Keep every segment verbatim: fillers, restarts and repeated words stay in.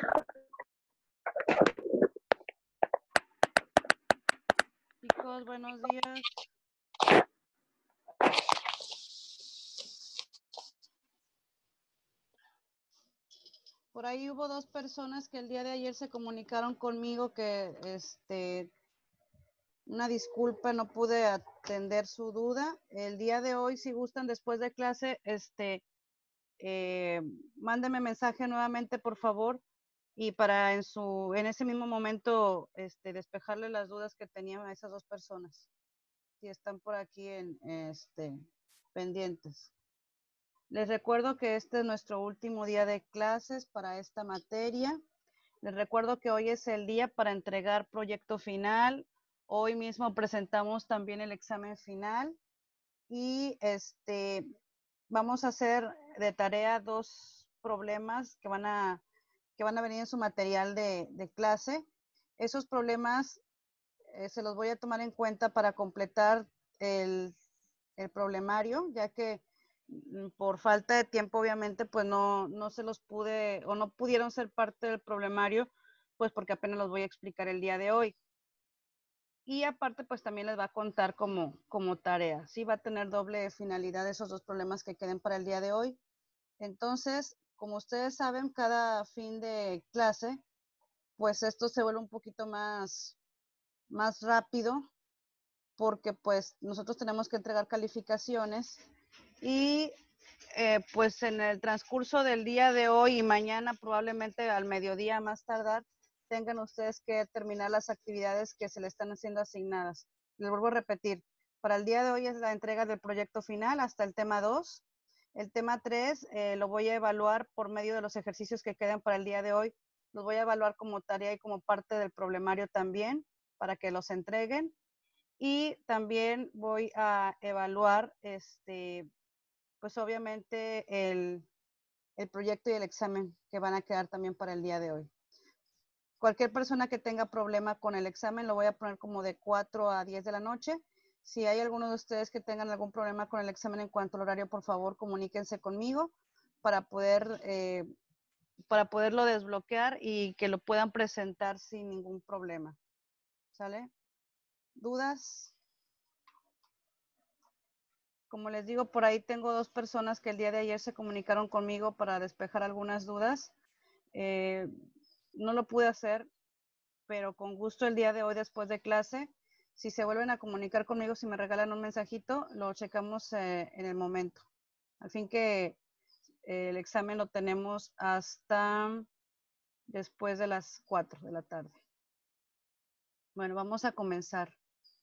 Chicos, buenos días. Por ahí hubo dos personas que el día de ayer se comunicaron conmigo que, este, una disculpa, no pude atender su duda. El día de hoy, si gustan, después de clase, este, eh, mándeme mensaje nuevamente, por favor, y para en su, en ese mismo momento, este, despejarle las dudas que tenían a esas dos personas, si están por aquí en, este, pendientes. Les recuerdo que este es nuestro último día de clases para esta materia. Les recuerdo que hoy es el día para entregar proyecto final. Hoy mismo presentamos también el examen final y este vamos a hacer de tarea dos problemas que van a, que van a venir en su material de, de clase. Esos problemas eh, se los voy a tomar en cuenta para completar el, el problemario, ya que mm, por falta de tiempo, obviamente, pues no, no se los pude o no pudieron ser parte del problemario, pues porque apenas los voy a explicar el día de hoy. Y aparte, pues también les va a contar como, como tarea. Sí, va a tener doble finalidad esos dos problemas que queden para el día de hoy. Entonces, como ustedes saben, cada fin de clase, pues esto se vuelve un poquito más, más rápido porque pues nosotros tenemos que entregar calificaciones y eh, pues en el transcurso del día de hoy y mañana probablemente al mediodía más tardar tengan ustedes que terminar las actividades que se le están haciendo asignadas. Les vuelvo a repetir, para el día de hoy es la entrega del proyecto final hasta el tema dos. El tema tres eh, lo voy a evaluar por medio de los ejercicios que quedan para el día de hoy. Los voy a evaluar como tarea y como parte del problemario también para que los entreguen. Y también voy a evaluar, este, pues obviamente el, el proyecto y el examen que van a quedar también para el día de hoy. Cualquier persona que tenga problema con el examen lo voy a poner como de cuatro a diez de la noche. Si hay alguno de ustedes que tengan algún problema con el examen en cuanto al horario, por favor, comuníquense conmigo para poder, eh, para poderlo desbloquear y que lo puedan presentar sin ningún problema. ¿Sale? ¿Dudas? Como les digo, por ahí tengo dos personas que el día de ayer se comunicaron conmigo para despejar algunas dudas. Eh, no lo pude hacer, pero con gusto el día de hoy después de clase, si se vuelven a comunicar conmigo, si me regalan un mensajito, lo checamos eh, en el momento. Al fin que eh, el examen lo tenemos hasta después de las cuatro de la tarde. Bueno, vamos a comenzar.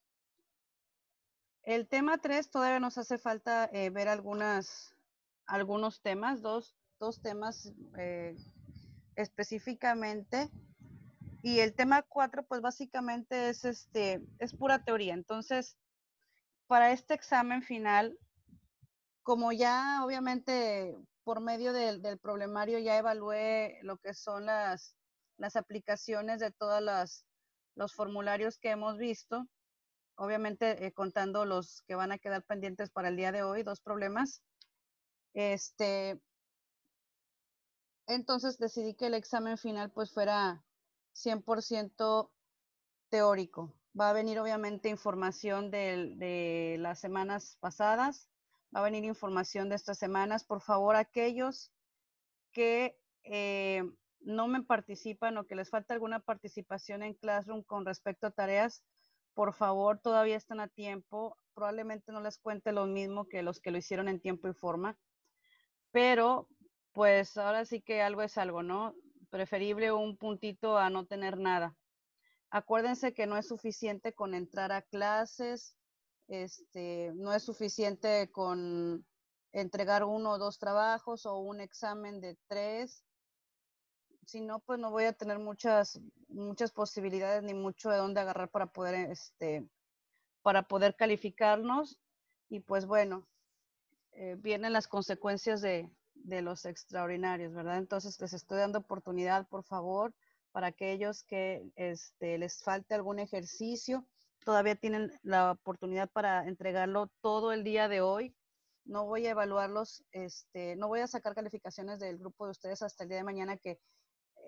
El tema tres todavía nos hace falta eh, ver algunas, algunos temas, dos, dos temas eh, específicamente. Y el tema cuatro, pues básicamente es, este, es pura teoría. Entonces, para este examen final, como ya obviamente por medio del, del problemario ya evalué lo que son las, las aplicaciones de todos las, los formularios que hemos visto, obviamente eh, contando los que van a quedar pendientes para el día de hoy, dos problemas. Este, entonces decidí que el examen final pues fuera cien por ciento teórico. Va a venir obviamente información de, de las semanas pasadas, va a venir información de estas semanas. Por favor, aquellos que eh, no me participan o que les falta alguna participación en Classroom con respecto a tareas, por favor, todavía están a tiempo. Probablemente no les cuente lo mismo que los que lo hicieron en tiempo y forma, pero pues ahora sí que algo es algo, ¿no? Preferible un puntito a no tener nada. Acuérdense que no es suficiente con entrar a clases, este, no es suficiente con entregar uno o dos trabajos o un examen de tres. Si no, pues no voy a tener muchas, muchas posibilidades ni mucho de dónde agarrar para poder, este, para poder calificarnos. Y pues bueno, eh, vienen las consecuencias de, de los extraordinarios, ¿verdad? Entonces les estoy dando oportunidad, por favor, para aquellos que este, les falte algún ejercicio, todavía tienen la oportunidad para entregarlo todo el día de hoy. No voy a evaluarlos, este, no voy a sacar calificaciones del grupo de ustedes hasta el día de mañana que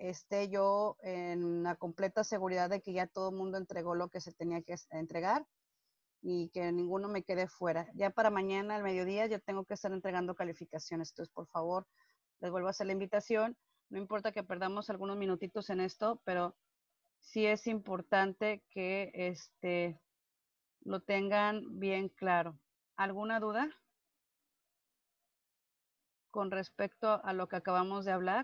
esté yo en la completa seguridad de que ya todo el mundo entregó lo que se tenía que entregar y que ninguno me quede fuera. Ya para mañana al mediodía yo tengo que estar entregando calificaciones. Entonces, por favor, les vuelvo a hacer la invitación. No importa que perdamos algunos minutitos en esto, pero sí es importante que este, lo tengan bien claro. ¿Alguna duda con respecto a lo que acabamos de hablar?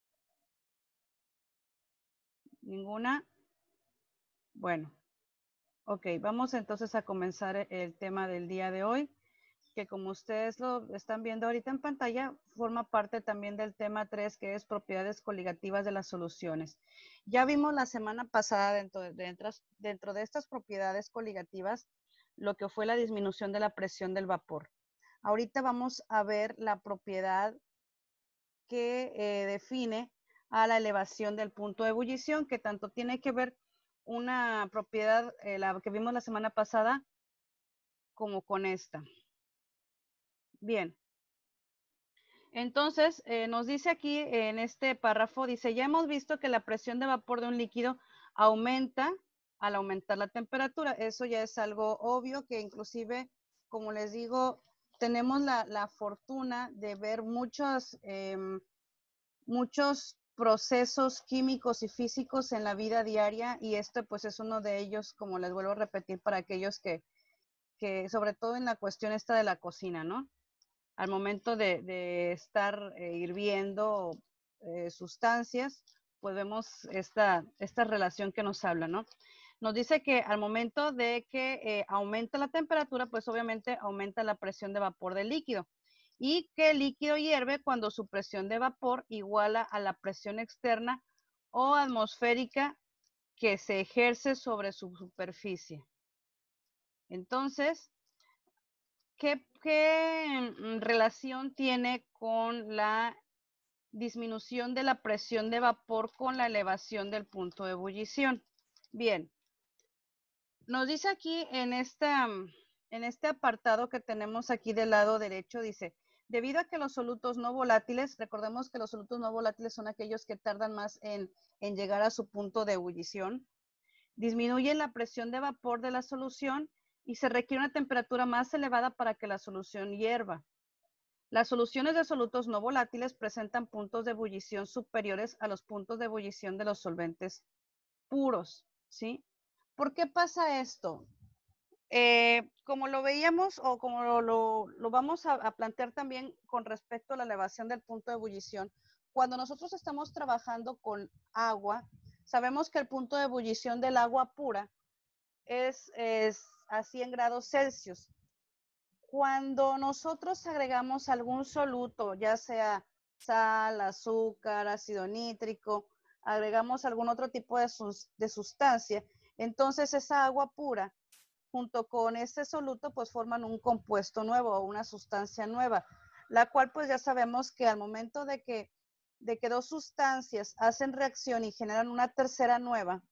¿Ninguna? Bueno, ok, vamos entonces a comenzar el tema del día de hoy, que como ustedes lo están viendo ahorita en pantalla, forma parte también del tema tres, que es propiedades coligativas de las soluciones. Ya vimos la semana pasada dentro de, dentro, dentro de estas propiedades coligativas lo que fue la disminución de la presión del vapor. Ahorita vamos a ver la propiedad que eh, define a la elevación del punto de ebullición, que tanto tiene que ver una propiedad, eh, la que vimos la semana pasada, como con esta. Bien. Entonces, eh, nos dice aquí en este párrafo, dice, ya hemos visto que la presión de vapor de un líquido aumenta al aumentar la temperatura. Eso ya es algo obvio, que inclusive, como les digo, tenemos la, la fortuna de ver muchos, eh, muchos procesos químicos y físicos en la vida diaria, y este pues es uno de ellos, como les vuelvo a repetir, para aquellos que, que sobre todo en la cuestión esta de la cocina, ¿no? Al momento de, de estar eh, hirviendo eh, sustancias, pues vemos esta, esta relación que nos habla, ¿no? Nos dice que al momento de que eh, aumenta la temperatura, pues obviamente aumenta la presión de vapor del líquido, y que el líquido hierve cuando su presión de vapor iguala a la presión externa o atmosférica que se ejerce sobre su superficie. Entonces, ¿qué, qué relación tiene con la disminución de la presión de vapor con la elevación del punto de ebullición? Bien, nos dice aquí en, esta, en este apartado que tenemos aquí del lado derecho, dice, debido a que los solutos no volátiles, recordemos que los solutos no volátiles son aquellos que tardan más en, en llegar a su punto de ebullición, disminuye la presión de vapor de la solución y se requiere una temperatura más elevada para que la solución hierva. Las soluciones de solutos no volátiles presentan puntos de ebullición superiores a los puntos de ebullición de los solventes puros, ¿sí? ¿Por qué pasa esto? Eh, como lo veíamos o como lo, lo, lo vamos a, a plantear también con respecto a la elevación del punto de ebullición, cuando nosotros estamos trabajando con agua, sabemos que el punto de ebullición del agua pura es, es a cien grados Celsius. Cuando nosotros agregamos algún soluto, ya sea sal, azúcar, ácido nítrico, agregamos algún otro tipo de, sus, de sustancia, entonces esa agua pura junto con ese soluto pues forman un compuesto nuevo o una sustancia nueva, la cual pues ya sabemos que al momento de que, de que dos sustancias hacen reacción y generan una tercera nueva,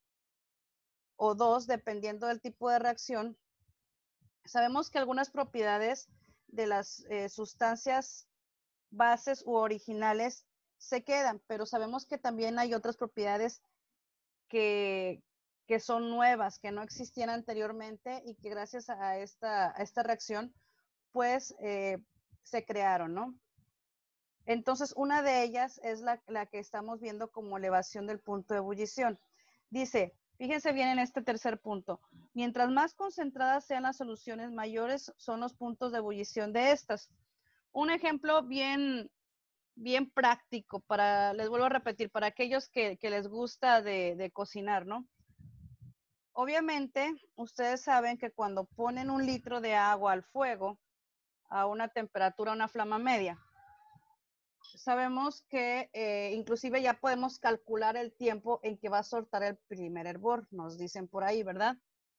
o dos, dependiendo del tipo de reacción, sabemos que algunas propiedades de las eh, sustancias bases u originales se quedan, pero sabemos que también hay otras propiedades que, que son nuevas, que no existían anteriormente y que gracias a esta, a esta reacción, pues eh, se crearon, ¿no? Entonces, una de ellas es la, la que estamos viendo como elevación del punto de ebullición. Dice, fíjense bien en este tercer punto, mientras más concentradas sean las soluciones, mayores son los puntos de ebullición de estas. Un ejemplo bien, bien práctico para, les vuelvo a repetir, para aquellos que, que les gusta de, de cocinar, ¿no? Obviamente, ustedes saben que cuando ponen un litro de agua al fuego, a una temperatura, una flama media, sabemos que eh, inclusive ya podemos calcular el tiempo en que va a soltar el primer hervor, nos dicen por ahí, ¿verdad?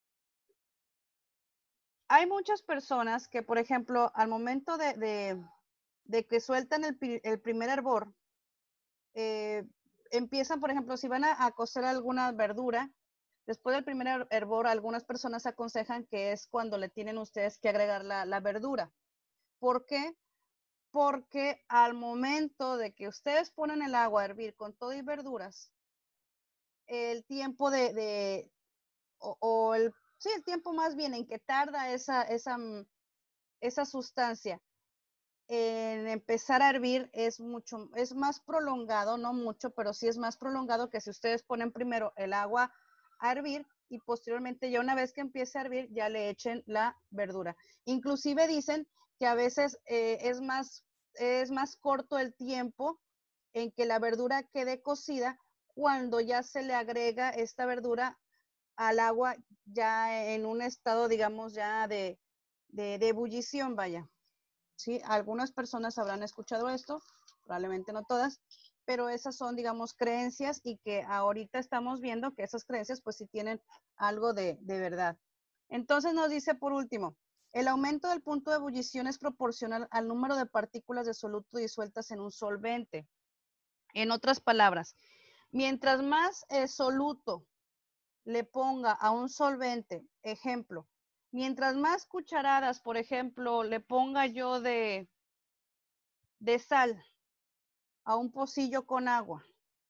Hay muchas personas que, por ejemplo, al momento de, de, de que sueltan el, el primer hervor, eh, empiezan, por ejemplo, si van a, a cocer alguna verdura, después del primer hervor, algunas personas aconsejan que es cuando le tienen ustedes que agregar la, la verdura. ¿Por qué? porque al momento de que ustedes ponen el agua a hervir con todo y verduras, el tiempo de, de o, o el, sí, el tiempo más bien en que tarda esa, esa, mm, esa sustancia en empezar a hervir es mucho, es más prolongado, no mucho, pero sí es más prolongado que si ustedes ponen primero el agua a hervir y posteriormente ya una vez que empiece a hervir ya le echen la verdura. Inclusive dicen que a veces eh, es más, es más corto el tiempo en que la verdura quede cocida cuando ya se le agrega esta verdura al agua ya en un estado, digamos, ya de, de, de ebullición, vaya. ¿Sí? Algunas personas habrán escuchado esto, probablemente no todas, pero esas son, digamos, creencias y que ahorita estamos viendo que esas creencias pues sí tienen algo de, de verdad. Entonces nos dice por último, el aumento del punto de ebullición es proporcional al número de partículas de soluto disueltas en un solvente. En otras palabras, mientras más eh, soluto le ponga a un solvente, ejemplo, mientras más cucharadas, por ejemplo, le ponga yo de, de sal a un pocillo con agua,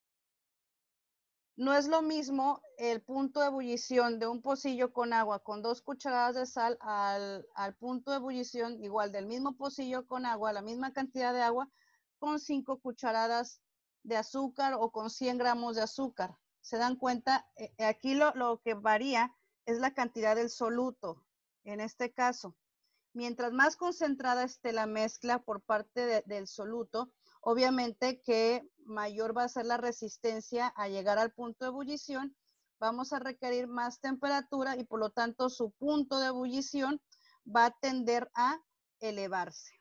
no es lo mismo el punto de ebullición de un pocillo con agua con dos cucharadas de sal al, al punto de ebullición igual del mismo pocillo con agua, la misma cantidad de agua, con cinco cucharadas de azúcar o con cien gramos de azúcar. ¿Se dan cuenta? Eh, aquí lo, lo que varía es la cantidad del soluto, en este caso. Mientras más concentrada esté la mezcla por parte de, del soluto, obviamente que mayor va a ser la resistencia a llegar al punto de ebullición, vamos a requerir más temperatura y por lo tanto su punto de ebullición va a tender a elevarse.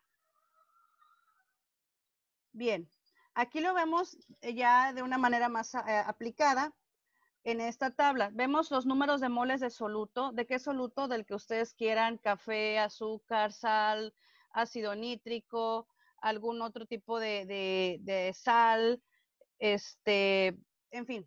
Bien, aquí lo vemos ya de una manera más eh, aplicada. En esta tabla vemos los números de moles de soluto. ¿De qué soluto? Del que ustedes quieran, café, azúcar, sal, ácido nítrico, algún otro tipo de, de, de sal, este, en fin,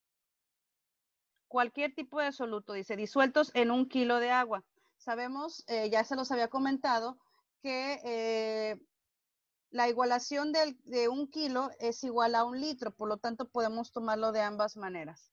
cualquier tipo de soluto, dice, disueltos en un kilo de agua. Sabemos, eh, ya se los había comentado, que eh, la igualación del, de un kilo es igual a un litro, por lo tanto podemos tomarlo de ambas maneras.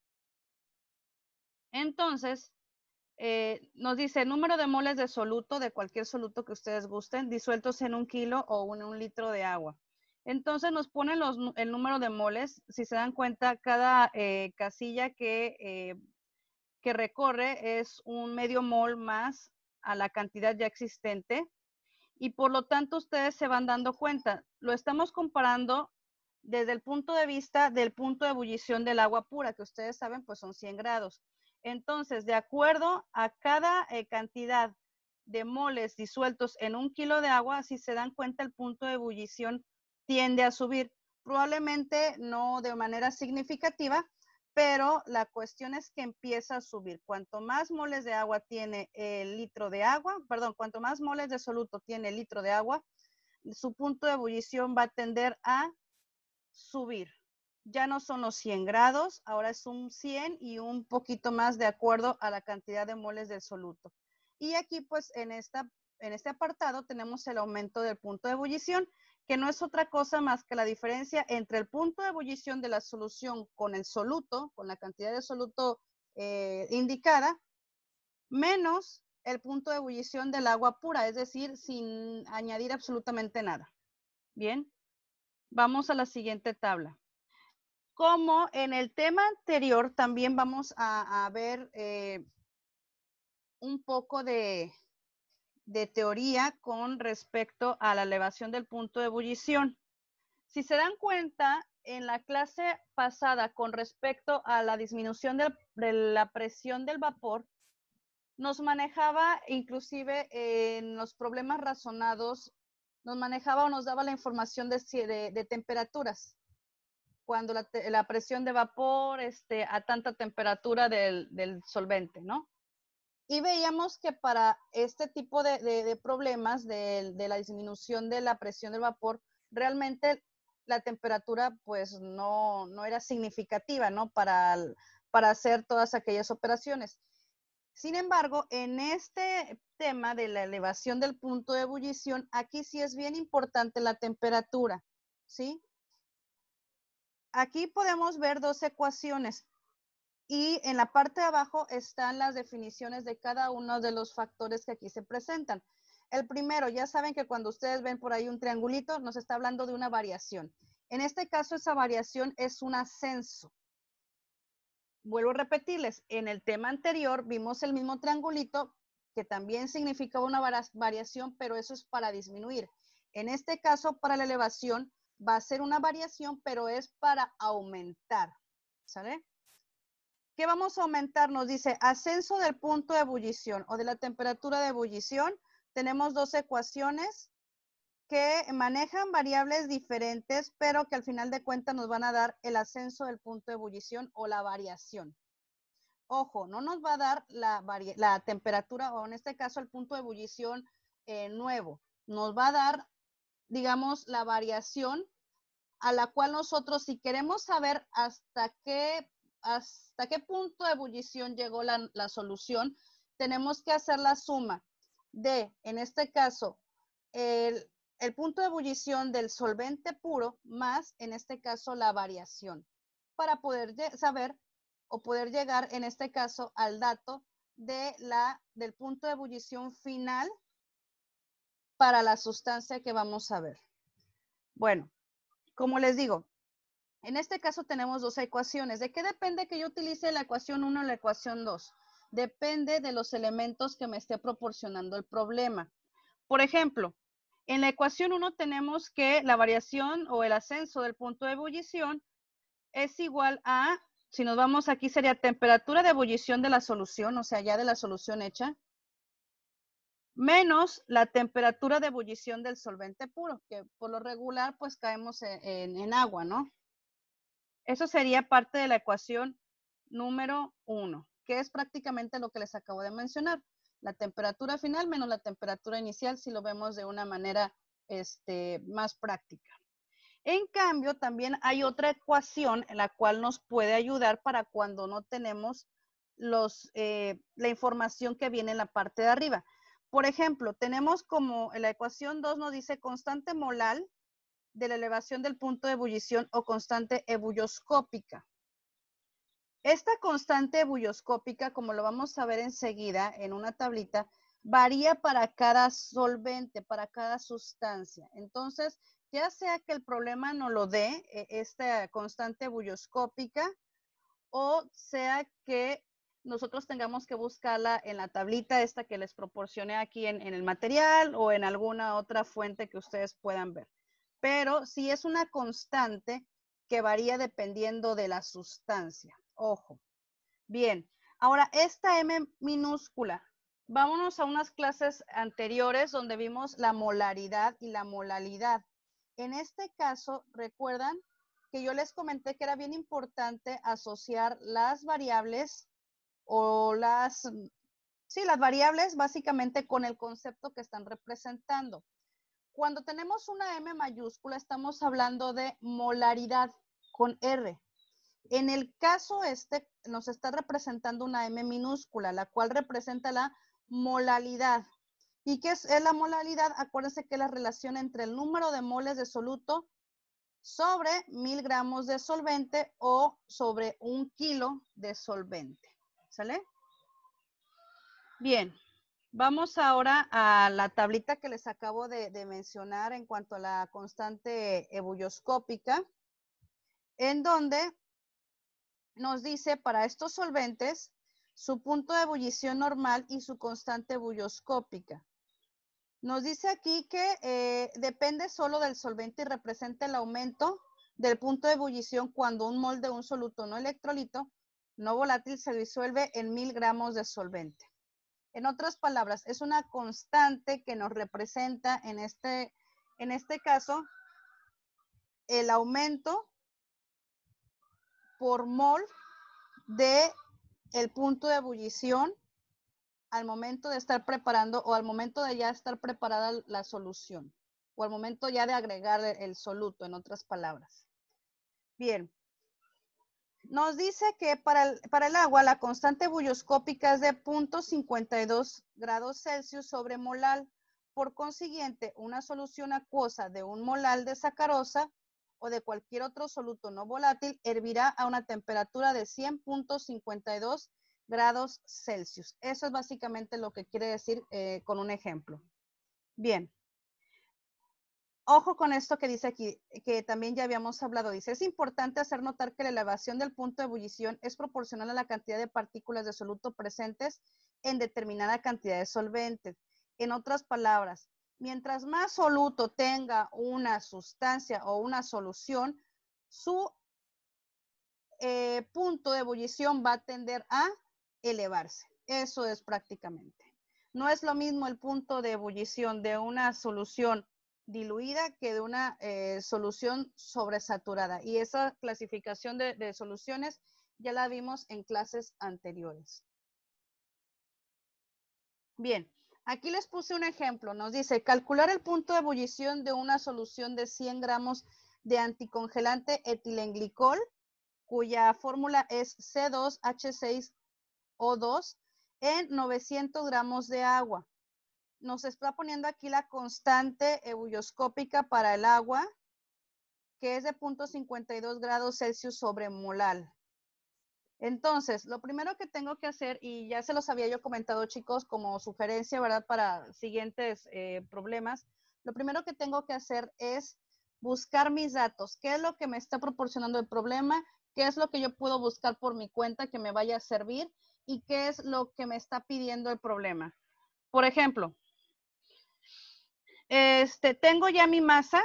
Entonces, Eh, nos dice número de moles de soluto, de cualquier soluto que ustedes gusten, disueltos en un kilo o en un litro de agua. Entonces nos ponen los, el número de moles. Si se dan cuenta, cada eh, casilla que, eh, que recorre es un medio mol más a la cantidad ya existente. Y por lo tanto ustedes se van dando cuenta. Lo estamos comparando desde el punto de vista del punto de ebullición del agua pura, que ustedes saben, pues son cien grados. Entonces, de acuerdo a cada eh, cantidad de moles disueltos en un kilo de agua, si se dan cuenta, el punto de ebullición tiende a subir. Probablemente no de manera significativa, pero la cuestión es que empieza a subir. Cuanto más moles de agua tiene el litro de agua, perdón, cuanto más moles de soluto tiene el litro de agua, su punto de ebullición va a tender a subir. Ya no son los cien grados, ahora es un cien y un poquito más de acuerdo a la cantidad de moles del soluto. Y aquí pues en, esta, en este apartado tenemos el aumento del punto de ebullición, que no es otra cosa más que la diferencia entre el punto de ebullición de la solución con el soluto, con la cantidad de soluto eh, indicada, menos el punto de ebullición del agua pura, es decir, sin añadir absolutamente nada. Bien, vamos a la siguiente tabla. Como en el tema anterior, también vamos a, a ver eh, un poco de, de teoría con respecto a la elevación del punto de ebullición. Si se dan cuenta, en la clase pasada con respecto a la disminución de, de la presión del vapor, nos manejaba inclusive en los problemas razonados, nos manejaba o nos daba la información de, de, de temperaturas. Cuando la, la, presión de vapor este, a tanta temperatura del, del solvente, ¿no? Y veíamos que para este tipo de, de, de problemas de, de, la disminución de la presión del vapor, realmente la temperatura pues no, no era significativa, ¿no? Para, para hacer todas aquellas operaciones. Sin embargo, en este tema de la elevación del punto de ebullición, aquí sí es bien importante la temperatura, ¿sí? Aquí podemos ver dos ecuaciones y en la parte de abajo están las definiciones de cada uno de los factores que aquí se presentan. El primero, ya saben que cuando ustedes ven por ahí un triangulito, nos está hablando de una variación. En este caso, esa variación es un ascenso. Vuelvo a repetirles, en el tema anterior vimos el mismo triangulito que también significaba una variación, pero eso es para disminuir. En este caso, para la elevación, va a ser una variación, pero es para aumentar, ¿sale? ¿Qué vamos a aumentar? Nos dice ascenso del punto de ebullición o de la temperatura de ebullición. Tenemos dos ecuaciones que manejan variables diferentes, pero que al final de cuentas nos van a dar el ascenso del punto de ebullición o la variación. Ojo, no nos va a dar la, la temperatura o en este caso el punto de ebullición eh, nuevo. Nos va a dar, digamos, la variación a la cual nosotros, si queremos saber hasta qué, hasta qué punto de ebullición llegó la, la solución, tenemos que hacer la suma de, en este caso, el, el punto de ebullición del solvente puro más, en este caso, la variación, para poder saber o poder llegar, en este caso, al dato de la, del punto de ebullición final para la sustancia que vamos a ver. Bueno, como les digo, en este caso tenemos dos ecuaciones. ¿De qué depende que yo utilice la ecuación uno o la ecuación dos? Depende de los elementos que me esté proporcionando el problema. Por ejemplo, en la ecuación uno tenemos que la variación o el ascenso del punto de ebullición es igual a, si nos vamos aquí sería temperatura de ebullición de la solución, o sea, ya de la solución hecha, menos la temperatura de ebullición del solvente puro, que por lo regular pues caemos en, en, en agua, ¿no? Eso sería parte de la ecuación número uno, que es prácticamente lo que les acabo de mencionar. La temperatura final menos la temperatura inicial, si lo vemos de una manera este, más práctica. En cambio, también hay otra ecuación en la cual nos puede ayudar para cuando no tenemos los, eh, la información que viene en la parte de arriba. Por ejemplo, tenemos como en la ecuación dos nos dice constante molal de la elevación del punto de ebullición o constante ebulloscópica. Esta constante ebulloscópica, como lo vamos a ver enseguida en una tablita, varía para cada solvente, para cada sustancia. Entonces, ya sea que el problema no lo dé esta constante ebulloscópica o sea que nosotros tengamos que buscarla en la tablita esta que les proporcioné aquí en, en el material o en alguna otra fuente que ustedes puedan ver. Pero sí es una constante que varía dependiendo de la sustancia. Ojo. Bien, ahora esta M minúscula. Vámonos a unas clases anteriores donde vimos la molaridad y la molalidad. En este caso, recuerdan que yo les comenté que era bien importante asociar las variables o las, sí, las variables básicamente con el concepto que están representando. Cuando tenemos una M mayúscula, estamos hablando de molaridad con R. En el caso este, nos está representando una M minúscula, la cual representa la molalidad. ¿Y qué es, es la molalidad? Acuérdense que es la relación entre el número de moles de soluto sobre mil gramos de solvente o sobre un kilo de solvente. ¿Sale? Bien. Vamos ahora a la tablita que les acabo de, de mencionar en cuanto a la constante ebulloscópica, en donde nos dice para estos solventes su punto de ebullición normal y su constante ebulloscópica. Nos dice aquí que eh, depende solo del solvente y representa el aumento del punto de ebullición cuando un mol de un soluto no electrolito no volátil se disuelve en mil gramos de solvente. En otras palabras, es una constante que nos representa en este, en este caso el aumento por mol de el punto de ebullición al momento de estar preparando o al momento de ya estar preparada la solución o al momento ya de agregar el soluto, en otras palabras. Bien. Nos dice que para el, para el agua la constante bulloscópica es de cero punto cincuenta y dos grados Celsius sobre molal. Por consiguiente, una solución acuosa de un molal de sacarosa o de cualquier otro soluto no volátil hervirá a una temperatura de cien punto cincuenta y dos grados Celsius. Eso es básicamente lo que quiere decir eh, con un ejemplo. Bien. Ojo con esto que dice aquí, que también ya habíamos hablado. Dice, es importante hacer notar que la elevación del punto de ebullición es proporcional a la cantidad de partículas de soluto presentes en determinada cantidad de solventes. En otras palabras, mientras más soluto tenga una sustancia o una solución, su eh, punto de ebullición va a tender a elevarse. Eso es prácticamente. No es lo mismo el punto de ebullición de una solución diluida que de una eh, solución sobresaturada. Y esa clasificación de, de soluciones ya la vimos en clases anteriores. Bien, aquí les puse un ejemplo. Nos dice, calcular el punto de ebullición de una solución de cien gramos de anticongelante etilenglicol, cuya fórmula es C dos H seis O dos, en novecientos gramos de agua. Nos está poniendo aquí la constante ebulloscópica para el agua, que es de cero punto cincuenta y dos grados Celsius sobre molal. Entonces, lo primero que tengo que hacer, y ya se los había yo comentado, chicos, como sugerencia, ¿verdad? Para siguientes eh, problemas, lo primero que tengo que hacer es buscar mis datos. ¿Qué es lo que me está proporcionando el problema? ¿Qué es lo que yo puedo buscar por mi cuenta que me vaya a servir? ¿Y qué es lo que me está pidiendo el problema? Por ejemplo, este, tengo ya mi masa,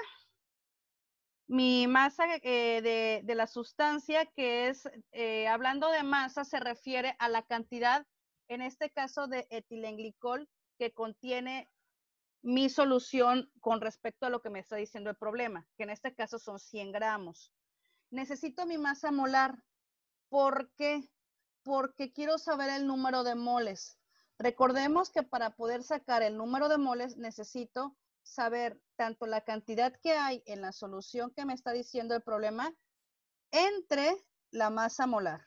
mi masa eh, de, de, la sustancia, que es, eh, hablando de masa, se refiere a la cantidad, en este caso de etilenglicol, que contiene mi solución con respecto a lo que me está diciendo el problema, que en este caso son cien gramos. Necesito mi masa molar. ¿Por qué? Porque quiero saber el número de moles. Recordemos que para poder sacar el número de moles necesito saber tanto la cantidad que hay en la solución que me está diciendo el problema entre la masa molar.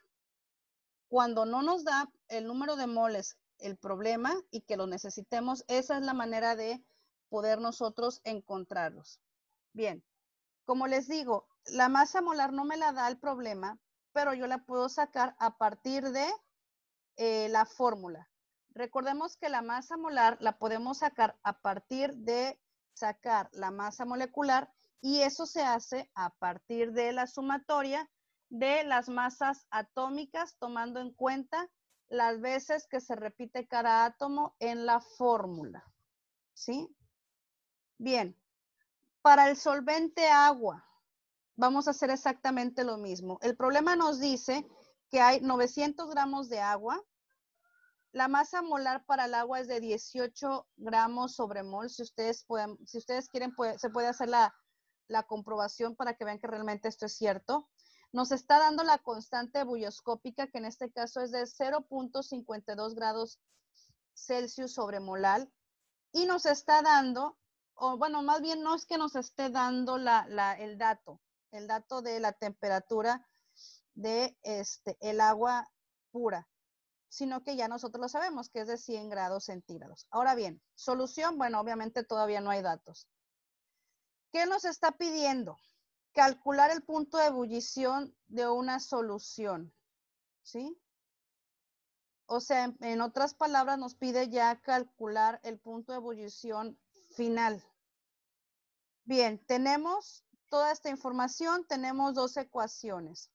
Cuando no nos da el número de moles el problema y que lo necesitemos, esa es la manera de poder nosotros encontrarlos. Bien, como les digo, la masa molar no me la da el problema, pero yo la puedo sacar a partir de eh, la fórmula. Recordemos que la masa molar la podemos sacar a partir de sacar la masa molecular, y eso se hace a partir de la sumatoria de las masas atómicas, tomando en cuenta las veces que se repite cada átomo en la fórmula. ¿Sí? Bien, para el solvente agua vamos a hacer exactamente lo mismo. El problema nos dice que hay novecientos gramos de agua. La masa molar para el agua es de dieciocho gramos sobre mol. Si ustedes, pueden, si ustedes quieren, puede, se puede hacer la, la comprobación para que vean que realmente esto es cierto. Nos está dando la constante bulloscópica, que en este caso es de cero punto cincuenta y dos grados Celsius sobre molal. Y nos está dando, o bueno, más bien no es que nos esté dando la, la, el dato, el dato de la temperatura de este, el agua pura, sino que ya nosotros lo sabemos, que es de cien grados centígrados. Ahora bien, solución, bueno, obviamente todavía no hay datos. ¿Qué nos está pidiendo? Calcular el punto de ebullición de una solución, ¿sí? O sea, en, en otras palabras, nos pide ya calcular el punto de ebullición final. Bien, tenemos toda esta información, tenemos dos ecuaciones.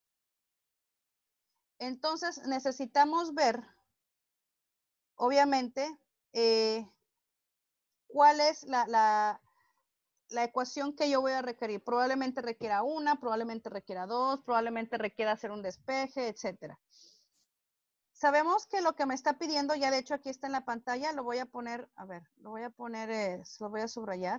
Entonces, necesitamos ver, obviamente, eh, cuál es la, la, la ecuación que yo voy a requerir. Probablemente requiera una, probablemente requiera dos, probablemente requiera hacer un despeje, etcétera. Sabemos que lo que me está pidiendo, ya de hecho aquí está en la pantalla, lo voy a poner, a ver, lo voy a poner, eh, lo voy a subrayar.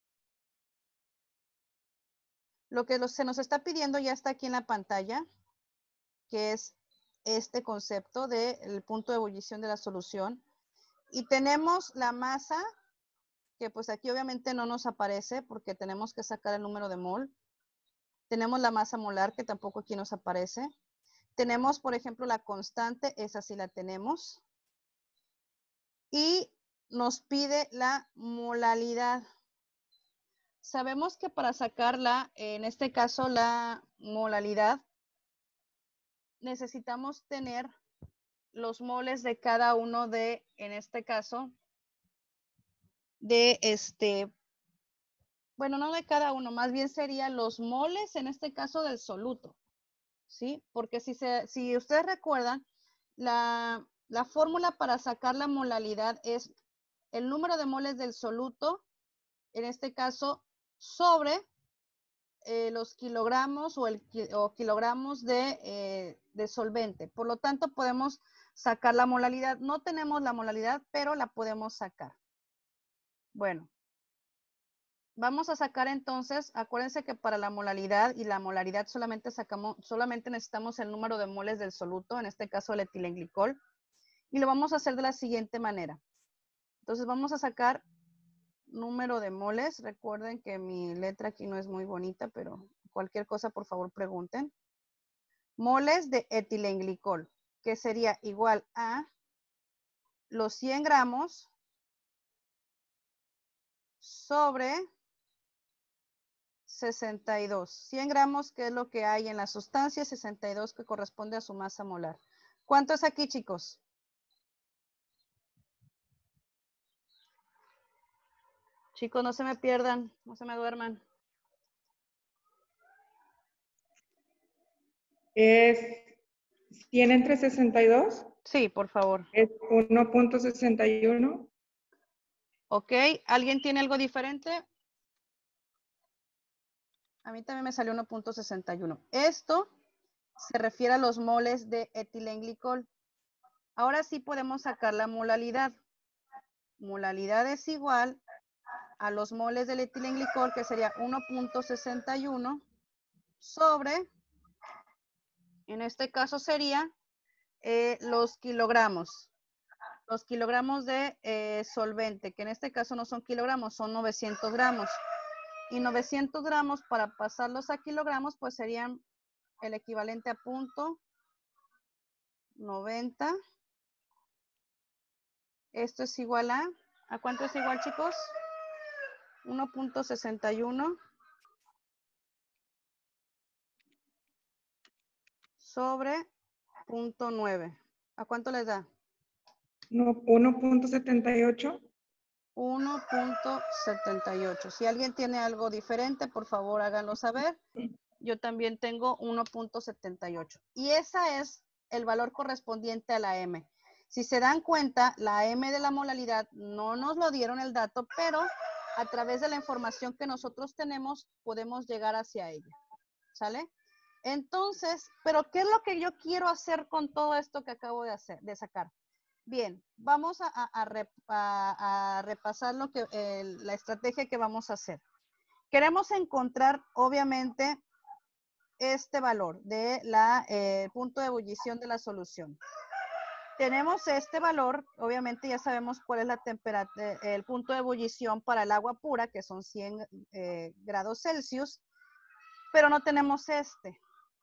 Lo que se nos está pidiendo ya está aquí en la pantalla, que es este concepto del punto de ebullición de la solución. Y tenemos la masa, que pues aquí obviamente no nos aparece porque tenemos que sacar el número de mol. Tenemos la masa molar, que tampoco aquí nos aparece. Tenemos, por ejemplo, la constante, esa sí la tenemos. Y nos pide la molalidad. Sabemos que para sacarla, en este caso la molalidad, necesitamos tener los moles de cada uno de, en este caso, de este, bueno, no de cada uno, más bien serían los moles, en este caso, del soluto, ¿sí? Porque si, se, si ustedes recuerdan, la, la fórmula para sacar la molalidad es el número de moles del soluto, en este caso, sobre eh, los kilogramos o, el, o kilogramos de, eh, de solvente. Por lo tanto, podemos sacar la molalidad. No tenemos la molalidad, pero la podemos sacar. Bueno, vamos a sacar entonces, acuérdense que para la molalidad y la molaridad solamente sacamos, solamente necesitamos el número de moles del soluto, en este caso el etilenglicol, y lo vamos a hacer de la siguiente manera. Entonces vamos a sacar número de moles. Recuerden que mi letra aquí no es muy bonita, pero cualquier cosa por favor pregunten. Moles de etilenglicol, que sería igual a los cien gramos sobre sesenta y dos. cien gramos, que es lo que hay en la sustancia, sesenta y dos que corresponde a su masa molar. ¿Cuánto es aquí, chicos? Chicos, no se me pierdan, no se me duerman. Es cien entre sesenta y dos. Sí, por favor. Es uno punto sesenta y uno. Ok, ¿alguien tiene algo diferente? A mí también me salió uno punto sesenta y uno. Esto se refiere a los moles de etilenglicol. Ahora sí podemos sacar la molalidad. Molalidad es igual a los moles del etilenglicol, que sería uno punto sesenta y uno sobre, en este caso sería eh, los kilogramos. Los kilogramos de eh, solvente, que en este caso no son kilogramos, son novecientos gramos. Y novecientos gramos, para pasarlos a kilogramos, pues serían el equivalente a punto noventa. Esto es igual a, ¿a cuánto es igual, chicos? uno punto sesenta y uno sobre punto nueve. ¿A cuánto les da? uno punto setenta y ocho. uno punto setenta y ocho. Si alguien tiene algo diferente, por favor háganlo saber. Yo también tengo uno punto setenta y ocho. Y ese es el valor correspondiente a la M. Si se dan cuenta, la M de la molalidad no nos lo dieron el dato, pero a través de la información que nosotros tenemos, podemos llegar hacia ella. ¿Sale? Entonces, ¿pero qué es lo que yo quiero hacer con todo esto que acabo de hacer, de sacar? Bien, vamos a, a, a, a repasar lo que, eh, la estrategia que vamos a hacer. Queremos encontrar, obviamente, este valor de la eh, punto de ebullición de la solución. Tenemos este valor, obviamente ya sabemos cuál es la temperatura, el punto de ebullición para el agua pura, que son cien eh, grados Celsius, pero no tenemos este.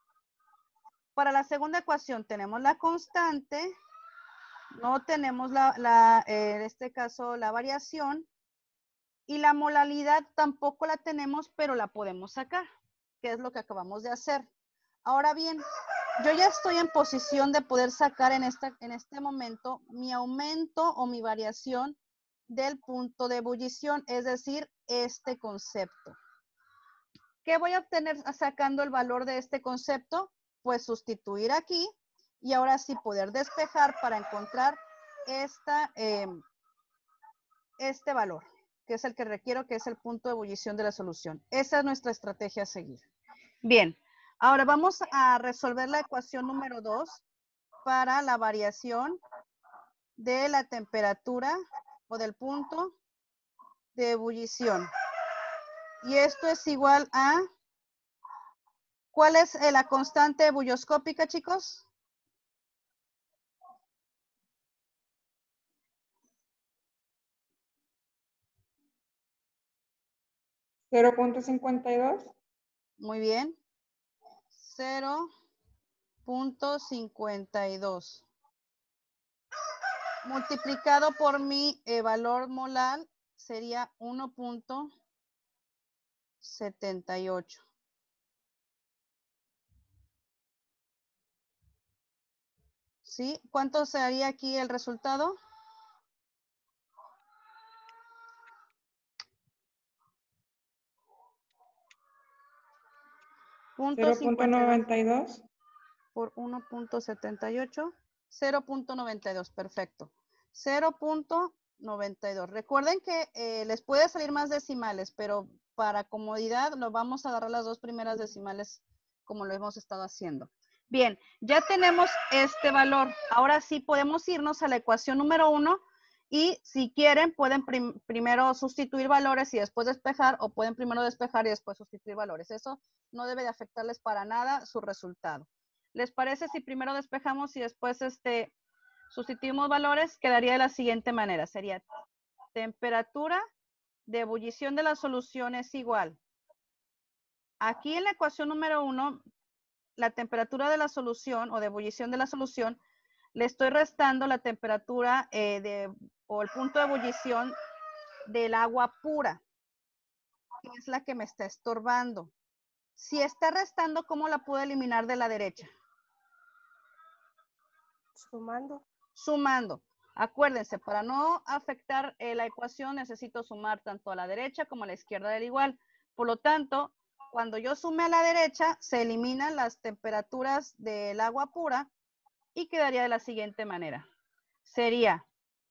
Para la segunda ecuación tenemos la constante, no tenemos la, la eh, en este caso la variación, y la molalidad tampoco la tenemos, pero la podemos sacar, que es lo que acabamos de hacer. Ahora bien, yo ya estoy en posición de poder sacar en, esta, en este momento mi aumento o mi variación del punto de ebullición, es decir, este concepto. ¿Qué voy a obtener sacando el valor de este concepto? Pues sustituir aquí y ahora sí poder despejar para encontrar esta, eh, este valor, que es el que requiero, que es el punto de ebullición de la solución. Esa es nuestra estrategia a seguir. Bien, ahora vamos a resolver la ecuación número dos para la variación de la temperatura o del punto de ebullición. Y esto es igual a, ¿cuál es la constante ebulloscópica, chicos? cero punto cincuenta y dos. Muy bien. cero punto cincuenta y dos. Multiplicado por mi eh, valor molar sería uno punto setenta y ocho. ¿Sí? ¿Cuánto sería aquí el resultado? cero punto noventa y dos. Por uno punto setenta y ocho, cero punto noventa y dos, perfecto. cero punto noventa y dos. Recuerden que eh, les puede salir más decimales, pero para comodidad nos vamos a agarrar las dos primeras decimales como lo hemos estado haciendo. Bien, ya tenemos este valor. Ahora sí podemos irnos a la ecuación número uno y si quieren pueden prim primero sustituir valores y después despejar, o pueden primero despejar y después sustituir valores. Eso no debe de afectarles para nada su resultado. ¿Les parece si primero despejamos y después este, sustituimos valores? Quedaría de la siguiente manera. Sería temperatura de ebullición de la solución es igual. Aquí en la ecuación número uno, la temperatura de la solución o de ebullición de la solución, le estoy restando la temperatura eh, de, o el punto de ebullición del agua pura, que es la que me está estorbando. Si está restando, ¿cómo la puedo eliminar de la derecha? Sumando. Sumando. Acuérdense, para no afectar eh, la ecuación necesito sumar tanto a la derecha como a la izquierda del igual. Por lo tanto, cuando yo sume a la derecha, se eliminan las temperaturas del agua pura y quedaría de la siguiente manera. Sería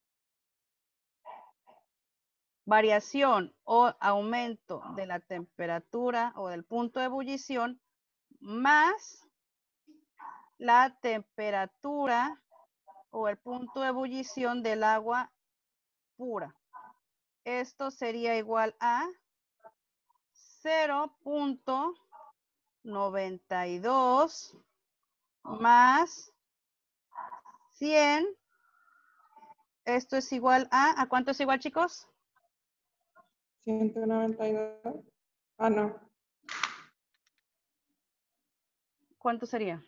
variación o aumento de la temperatura o del punto de ebullición más la temperatura o el punto de ebullición del agua pura. Esto sería igual a cero punto noventa y dos más cien. Esto es igual a, ¿a cuánto es igual, chicos? ciento noventa y dos. Ah, no. ¿Cuánto sería?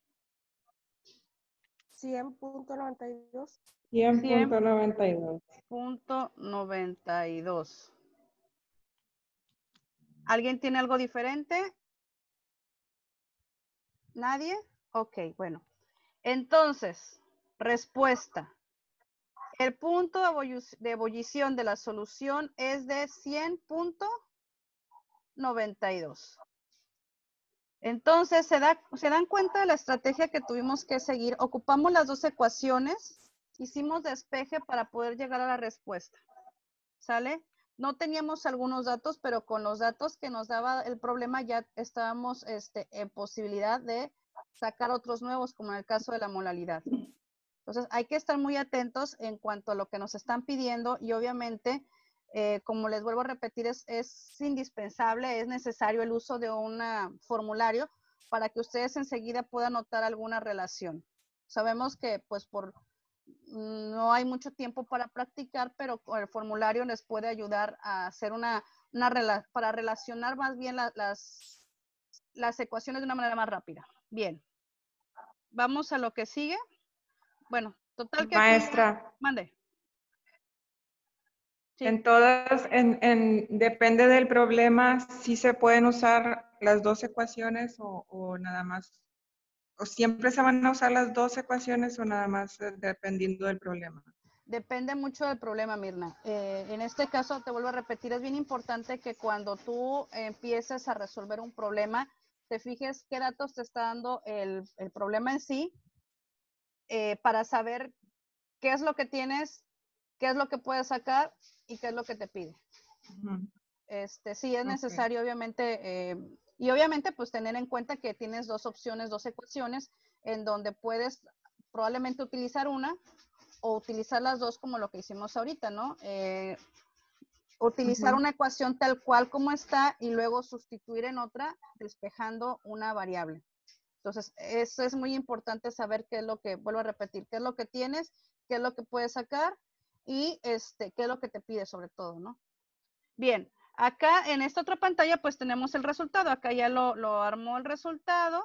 cien punto noventa y dos. cien punto noventa y dos. Punto noventa y dos. ¿Alguien tiene algo diferente? ¿Nadie? Ok, bueno. Entonces, respuesta. El punto de ebullición de la solución es de cien punto noventa y dos. Entonces, ¿se, da, ¿se dan cuenta de la estrategia que tuvimos que seguir? Ocupamos las dos ecuaciones, hicimos despeje para poder llegar a la respuesta. ¿Sale? No teníamos algunos datos, pero con los datos que nos daba el problema ya estábamos este, en posibilidad de sacar otros nuevos, como en el caso de la molalidad. Entonces, hay que estar muy atentos en cuanto a lo que nos están pidiendo y obviamente, eh, como les vuelvo a repetir, es, es indispensable, es necesario el uso de un formulario para que ustedes enseguida puedan notar alguna relación. Sabemos que pues por no hay mucho tiempo para practicar, pero el formulario les puede ayudar a hacer una, una rela para relacionar más bien la, las, las ecuaciones de una manera más rápida. Bien, vamos a lo que sigue. Bueno, total que Maestra. Aquí, mande. Sí. En todas, en, en, depende del problema, si se pueden usar las dos ecuaciones o, o nada más. ¿O siempre se van a usar las dos ecuaciones o nada más dependiendo del problema? Depende mucho del problema, Mirna. Eh, en este caso, te vuelvo a repetir, es bien importante que cuando tú empieces a resolver un problema, te fijes qué datos te está dando el, el problema en sí, eh, para saber qué es lo que tienes, qué es lo que puedes sacar y qué es lo que te pide. Uh-huh. Este, sí, es okay. necesario, obviamente, eh, y obviamente, pues tener en cuenta que tienes dos opciones, dos ecuaciones, en donde puedes probablemente utilizar una o utilizar las dos como lo que hicimos ahorita, ¿no? Eh, utilizar uh-huh. una ecuación tal cual como está y luego sustituir en otra despejando una variable. Entonces, eso es muy importante saber qué es lo que, vuelvo a repetir, qué es lo que tienes, qué es lo que puedes sacar y este, qué es lo que te pide sobre todo, ¿no? Bien, acá en esta otra pantalla pues tenemos el resultado. Acá ya lo, lo armó el resultado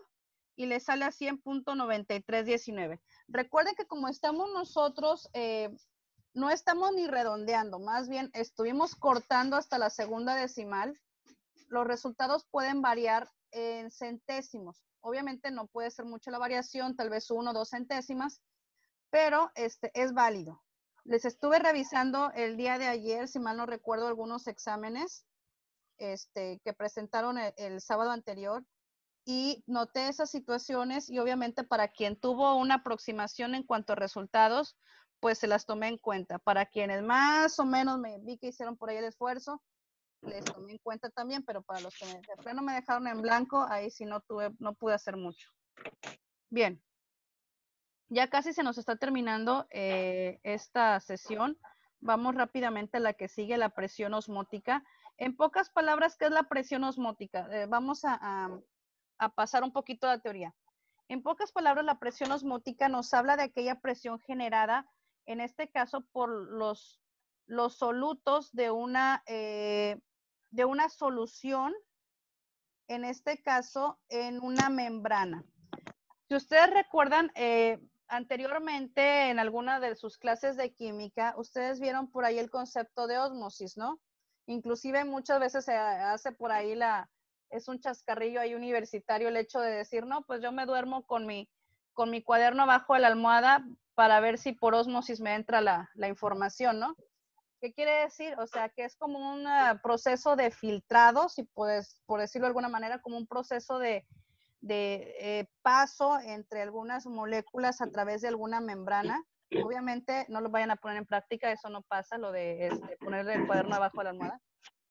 y le sale a cien punto noventa y tres diecinueve. Recuerden que como estamos nosotros, eh, no estamos ni redondeando, más bien estuvimos cortando hasta la segunda decimal. Los resultados pueden variar en centésimos. Obviamente no puede ser mucha la variación, tal vez uno o dos centésimas, pero este, es válido. Les estuve revisando el día de ayer, si mal no recuerdo, algunos exámenes este, que presentaron el, el sábado anterior y noté esas situaciones y obviamente para quien tuvo una aproximación en cuanto a resultados, pues se las tomé en cuenta. Para quienes más o menos me vi que hicieron por ahí el esfuerzo, les tomé en cuenta también, pero para los que me, de plano me dejaron en blanco, ahí sí no tuve, no pude hacer mucho. Bien. Ya casi se nos está terminando eh, esta sesión. Vamos rápidamente a la que sigue, la presión osmótica. En pocas palabras, ¿qué es la presión osmótica? Eh, vamos a, a, a pasar un poquito de la teoría. En pocas palabras, la presión osmótica nos habla de aquella presión generada, en este caso, por los, los solutos de una, eh, de una solución, en este caso, en una membrana. Si ustedes recuerdan, eh, anteriormente en alguna de sus clases de química, ustedes vieron por ahí el concepto de ósmosis, ¿no? Inclusive muchas veces se hace por ahí la, es un chascarrillo ahí universitario el hecho de decir, no, pues yo me duermo con mi, con mi cuaderno abajo de la almohada para ver si por ósmosis me entra la, la información, ¿no? ¿Qué quiere decir? O sea, que es como un uh, proceso de filtrado, si puedes, por decirlo de alguna manera, como un proceso de, de eh, paso entre algunas moléculas a través de alguna membrana. Obviamente no lo vayan a poner en práctica, eso no pasa, lo de este, poner el cuaderno abajo de la almohada.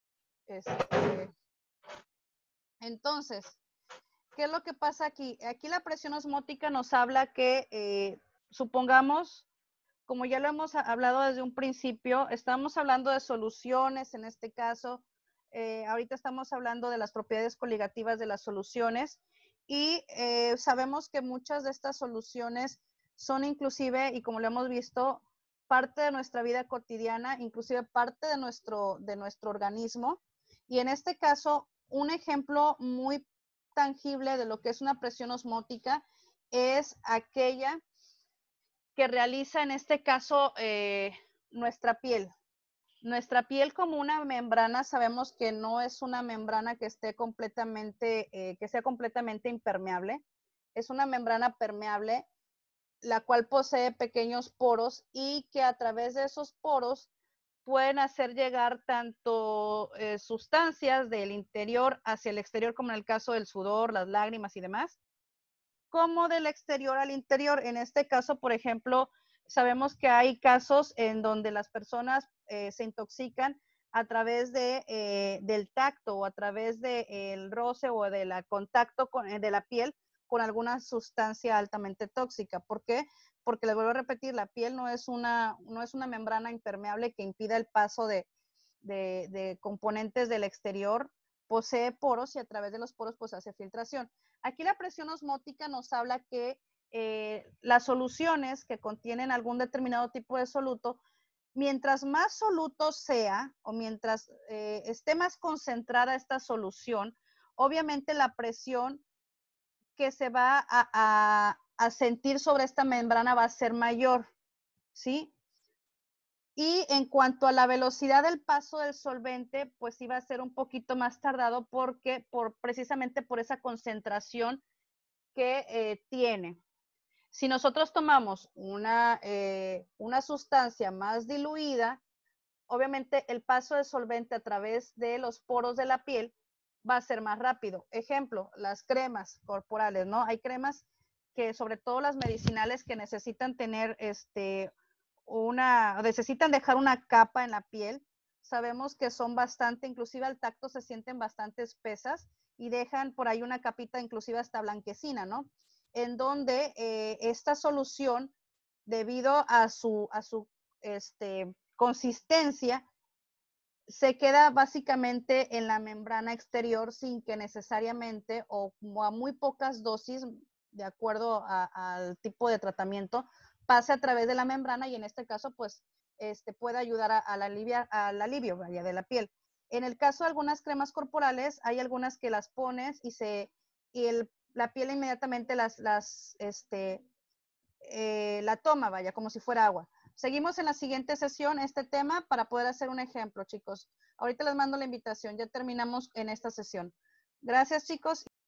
Este, entonces, ¿qué es lo que pasa aquí? Aquí la presión osmótica nos habla que, eh, supongamos, como ya lo hemos hablado desde un principio, estamos hablando de soluciones en este caso, eh, ahorita estamos hablando de las propiedades coligativas de las soluciones y eh, sabemos que muchas de estas soluciones son inclusive, y como lo hemos visto, parte de nuestra vida cotidiana, inclusive parte de nuestro, de nuestro organismo. Y en este caso, un ejemplo muy tangible de lo que es una presión osmótica es aquella que realiza en este caso eh, nuestra piel. Nuestra piel como una membrana, sabemos que no es una membrana que esté completamente, eh, que sea completamente impermeable. Es una membrana permeable, la cual posee pequeños poros y que a través de esos poros pueden hacer llegar tanto eh, sustancias del interior hacia el exterior, como en el caso del sudor, las lágrimas y demás, como del exterior al interior. En este caso, por ejemplo, sabemos que hay casos en donde las personas eh, se intoxican a través de, eh, del tacto o a través del de roce o del contacto con, de la piel con alguna sustancia altamente tóxica. ¿Por qué? Porque les vuelvo a repetir, la piel no es una, no es una membrana impermeable que impida el paso de, de, de componentes del exterior. Posee poros y a través de los poros pues hace filtración. Aquí la presión osmótica nos habla que eh, las soluciones que contienen algún determinado tipo de soluto, mientras más soluto sea o mientras eh, esté más concentrada esta solución, obviamente la presión que se va a, a, a sentir sobre esta membrana va a ser mayor, ¿sí? Y en cuanto a la velocidad del paso del solvente, pues iba a ser un poquito más tardado porque por, precisamente por esa concentración que eh, tiene. Si nosotros tomamos una, eh, una sustancia más diluida, obviamente el paso del solvente a través de los poros de la piel va a ser más rápido. Ejemplo, las cremas corporales, ¿no? Hay cremas que, sobre todo las medicinales, que necesitan tener este, una, necesitan dejar una capa en la piel. Sabemos que son bastante, inclusive al tacto se sienten bastante espesas y dejan por ahí una capita inclusive hasta blanquecina, ¿no? En donde eh, esta solución, debido a su, a su este, consistencia, se queda básicamente en la membrana exterior sin que necesariamente o a muy pocas dosis, de acuerdo a, al tipo de tratamiento, pase a través de la membrana y en este caso pues este, puede ayudar a, a la alivia, al alivio vaya, de la piel. En el caso de algunas cremas corporales, hay algunas que las pones y, se, y el, la piel inmediatamente las, las, este, eh, la toma, vaya, como si fuera agua. Seguimos en la siguiente sesión este tema para poder hacer un ejemplo, chicos. Ahorita les mando la invitación, ya terminamos en esta sesión. Gracias, chicos.